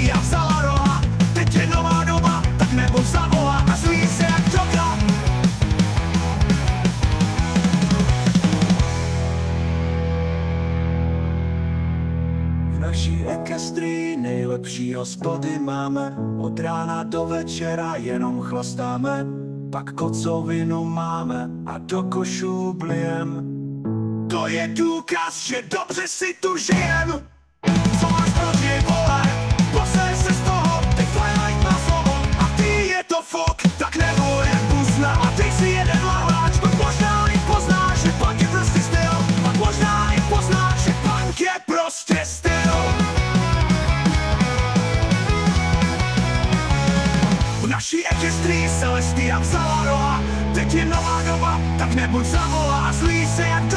Celestia vzala roha, teď je nová doba, tak nebo zavolá a zlí se jak droga. V naší ekestrii nejlepší hospody máme, od rána do večera jenom chlastáme, pak kocovinu máme a do košů blijem. To je důkaz, že dobře si tu žijem. Co máš proti, vole? Poser se z toho, teď Twilight má slovo a ty je to fuk, tak nebo jak buzna a ty si jeden lahváč, pak možná i poznáš, že punk je prostě styl, pak možná i poznáš, že punk je prostě styl. V naší ekestrii Celestia vzala roha, teď je nová doba, tak nebuď zavolá a zlí se jak